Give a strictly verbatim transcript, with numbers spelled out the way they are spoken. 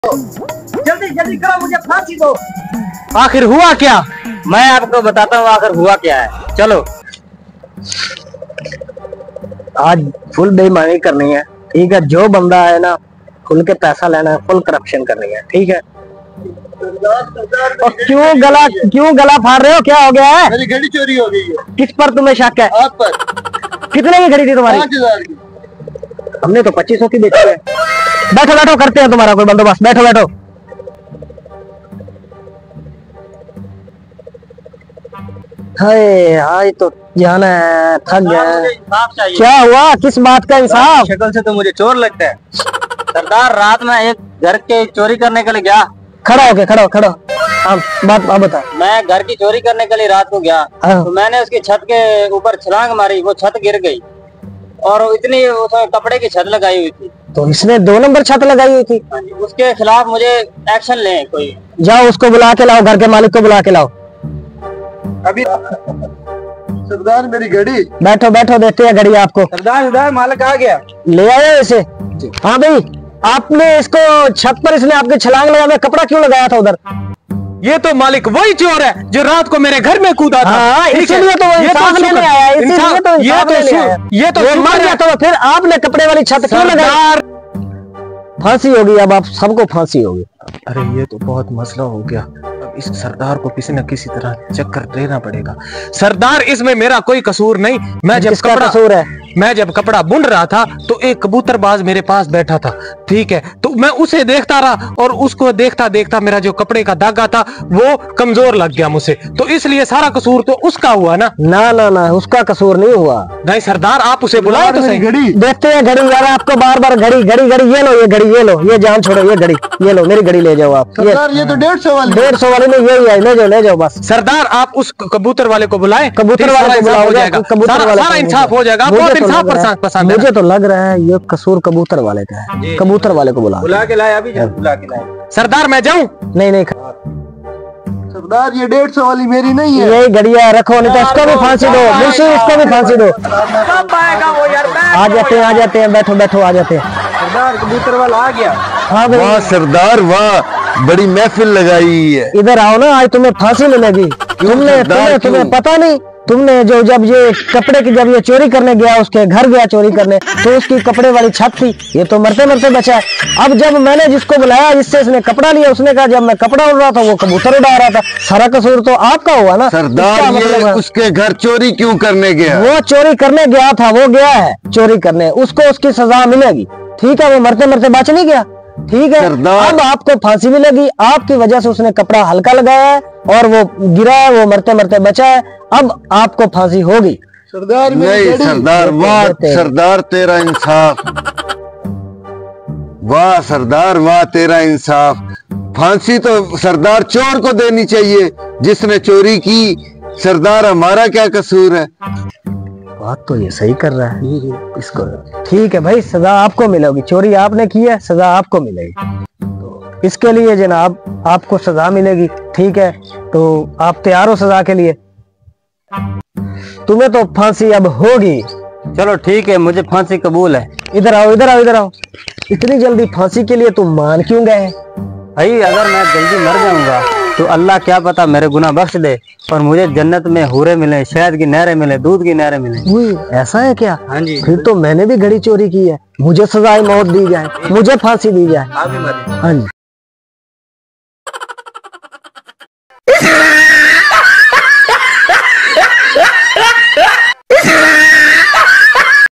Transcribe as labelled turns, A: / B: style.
A: जल्दी जल्दी करो, मुझे फांसी दो।
B: आखिर हुआ क्या? मैं आपको बताता हूँ आखिर हुआ क्या है। चलो,
C: आज फुल बेईमानी करनी है, ठीक है। जो बंदा है ना, खुल के पैसा लेना है, फुल करप्शन करनी है, ठीक है। और क्यों गला क्यों गला फाड़ रहे हो? क्या हो गया है?
D: मेरी घड़ी चोरी हो गई है।
C: किस पर तुम्हें शक है?
D: आप पर।
C: कितने की घड़ी थी तुम्हारी?
D: पाँच हजार की।
C: हमने तो पच्चीस सौ की बेची है। बैठो बैठो, करते हैं तुम्हारा कोई बंदोबस्त। बैठो बैठो। हाय आज तो जाना है, थक गया।
B: इंसाफ चाहिए।
C: क्या हुआ? किस बात का इंसाफ?
B: शक्ल से तो मुझे चोर लगता है। सरदार, रात में एक घर के चोरी करने के लिए गया।
C: खड़ा हो गया, खड़ा हो खड़ा हो। हाँ, बात आप बता।
B: मैं घर की चोरी करने के लिए रात को गया,
C: हाँ।
B: तो मैंने उसकी छत के ऊपर छलांग मारी, वो छत गिर गई और इतनी उसमें कपड़े की छत लगाई हुई थी।
C: तो इसने दो नंबर छत लगाई हुई थी।
B: उसके खिलाफ मुझे एक्शन लें कोई।
C: जाओ उसको बुला के लाओ, घर के मालिक को बुला के लाओ
D: अभी। सरदार मेरी घड़ी।
C: बैठो बैठो, देते हैं घड़ी आपको।
A: सरदार सरदार मालिक आ गया।
C: ले आए इसे। हाँ भाई, आपने इसको छत पर इसने आपके छलांग लगाया, कपड़ा क्यों लगाया था उधर?
E: ये तो मालिक वही चोर है जो रात को मेरे घर में कूदा था।
C: हाँ, इसीलिए तो
E: ये
C: इंसाफ
E: तो
C: लेने आया, इसीलिए तो
E: ये
C: इंसाफ
E: तो
C: लेने आया।
E: ये तो
C: वो मर गया तो फिर आपने कपड़े वाली छत क्यों लगाई? फांसी होगी, अब आप सबको फांसी होगी।
E: अरे ये तो बहुत मसला हो गया। अब इस सरदार को किसी न किसी तरह चक्कर देना पड़ेगा। सरदार, इसमें मेरा कोई कसूर नहीं। मैं जब
C: किसका
E: कपड़ा
C: कसूर है?
E: मैं जब कपड़ा बुन रहा था तो एक कबूतरबाज मेरे पास बैठा था, ठीक है। तो मैं उसे देखता रहा और उसको देखता देखता मेरा जो कपड़े का धागा था वो कमजोर लग गया मुझसे, तो इसलिए सारा कसूर तो उसका हुआ ना।
C: ना ना ना, उसका कसूर नहीं हुआ।
E: नहीं सरदार, आप उसे बुलाए तो सही।
D: घड़ी
C: देखते हैं घड़ी। यार आपको बार बार घड़ी घड़ी घड़ी, ये लो ये घड़ी, ये लो, ये जान छोड़ो, ये घड़ी ये लो, मेरी घड़ी ले जाओ आप। ये
D: सरदार ये तो डेढ़ सौ वाली।
C: डेढ़ सौ वाली में यही है, ले जाओ ले जाओ बस।
E: सरदार, आप उस कबूतर वाले को बुलाए।
C: कबूतर वाले को बुलाओ,
E: हो जाएगा,
C: कबूतर
E: सारा,
C: वाले
E: सारा
C: को
E: इंसाफ हो जाएगा।
C: मुझे
E: बहुत
C: तो
E: इंसाफ
C: लग रहा है-
E: पसंद पसंद है
C: मुझे तो लग रहा है ये कसूर कबूतर वाले का है। कबूतर वाले को बुला
A: बुला के लाए, अभी बुला के लाए।
E: सरदार, मैं जाऊं?
C: नहीं नहीं,
D: सरदार ये डेढ़ सौ वाली मेरी नहीं है।
C: यही घड़िया रखो, नहीं तो इसको भी फांसी दो। मुंशी, इसको भी फांसी दो।
A: कब आएगा वो यार?
C: आ जाते हैं आ जाते हैं, बैठो बैठो, आ जाते हैं।
A: सरदार कबूतर वाला आ गया।
C: हाँ
D: वाह
C: भाई,
D: सरदार वाह, बड़ी महफिल लगाई है।
C: इधर आओ ना, आज तुम्हें फांसी मिलेगी। तुमने
D: सरदार,
C: तुम्हें तुम्हें
D: क्यों?
C: पता नहीं, तुमने जो जब ये कपड़े की जब ये चोरी करने गया, उसके घर गया चोरी करने, तो उसकी कपड़े वाली छत थी, ये तो मरते मरते बचा है। अब जब मैंने जिसको बुलाया, जिससे इसने कपड़ा लिया, उसने कहा जब मैं कपड़ा उड़ रहा था वो कबूतर उड़ा रहा था। सारा कसूर तो आपका हुआ ना।
D: सरदार
C: इसका
D: ये
C: मतलब है,
D: उसके घर चोरी क्यों करने गया?
C: वो चोरी करने गया था, वो गया है चोरी करने, उसको उसकी सजा मिलेगी, ठीक है। वो मरते मरते बच नहीं गया, ठीक है।
D: सरदार-
C: अब आपको फांसी मिलेगी, आपकी वजह से उसने कपड़ा हल्का लगाया है और वो गिरा है, वो मरते मरते बचा है। अब आपको फांसी होगी।
D: सरदार नहीं सरदार, वाह सरदार तेरा इंसाफ, वाह सरदार वाह तेरा इंसाफ। फांसी तो सरदार चोर को देनी चाहिए जिसने चोरी की। सरदार हमारा क्या कसूर है?
C: बात तो ये सही कर रहा है इसको। ठीक है भाई, सजा आपको मिलेगी। चोरी आपने की है, सजा आपको मिलेगी। तो इसके लिए जनाब आपको सजा मिलेगी, ठीक है। तो आप तैयार हो सजा के लिए? तुम्हें तो फांसी अब होगी।
B: चलो ठीक है, मुझे फांसी कबूल है।
C: इधर आओ इधर आओ इधर आओ। इतनी जल्दी फांसी के लिए तुम मान क्यों गए?
B: भाई अगर मैं जल्दी मर जाऊंगा तो अल्लाह क्या पता मेरे गुनाह बख्श दे और मुझे जन्नत में हूरे मिले, शहद की नहरें मिले, दूध की नहरें मिले।
C: उई, ऐसा है क्या?
B: हाँ जी।
C: फिर तो मैंने भी घड़ी चोरी की है, मुझे सजाए मौत दी जाए, मुझे फांसी दी जाए। हाँ जी।